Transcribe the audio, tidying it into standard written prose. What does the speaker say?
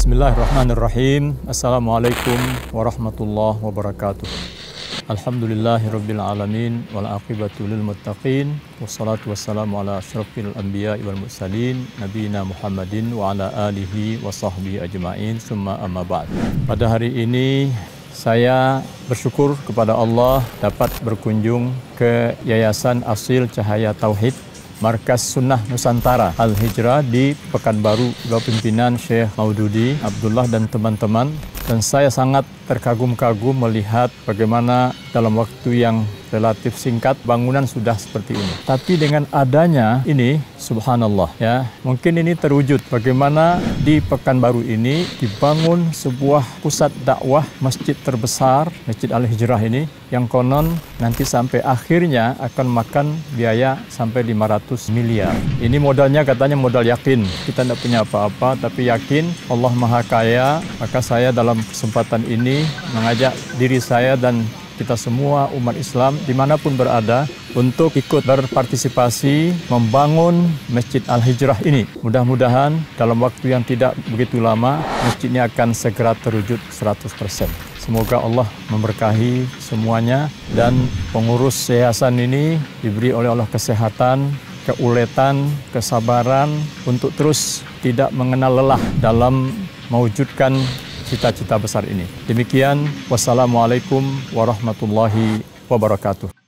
Bismillahirrahmanirrahim. Assalamualaikum warahmatullahi wabarakatuh. Alhamdulillahirabbil alamin wal aqibatu lil muttaqin wassalatu wassalamu ala asyrafil anbiya'i wal mursalin nabiyina Muhammadin wa ala alihi wa sahbihi ajma'in summa amma ba'd. Pada hari ini saya bersyukur kepada Allah dapat berkunjung ke Yayasan Asil Cahaya Tauhid Markas Sunnah Nusantara Al-Hijrah di Pekanbaru, bawah pimpinan Syekh Maududi Abdullah dan teman-teman. Dan saya sangat terkagum-kagum melihat bagaimana dalam waktu yang relatif singkat bangunan sudah seperti ini. Tapi dengan adanya ini, subhanallah ya, mungkin ini terwujud bagaimana di Pekanbaru ini dibangun sebuah pusat dakwah masjid terbesar, Masjid Al-Hijrah ini, yang konon nanti sampai akhirnya akan makan biaya sampai 500 miliar. Ini modalnya katanya modal yakin. Kita tidak punya apa-apa, tapi yakin Allah Maha Kaya. Maka saya dalam kesempatan ini mengajak diri saya dan kita semua umat Islam dimanapun berada untuk ikut berpartisipasi membangun Masjid Al-Hijrah ini. Mudah-mudahan dalam waktu yang tidak begitu lama masjid ini akan segera terwujud 100%. Semoga Allah memberkahi semuanya dan pengurus yayasan ini diberi oleh Allah kesehatan, keuletan, kesabaran untuk terus tidak mengenal lelah dalam mewujudkan cita-cita besar ini. Demikian, wassalamualaikum warahmatullahi wabarakatuh.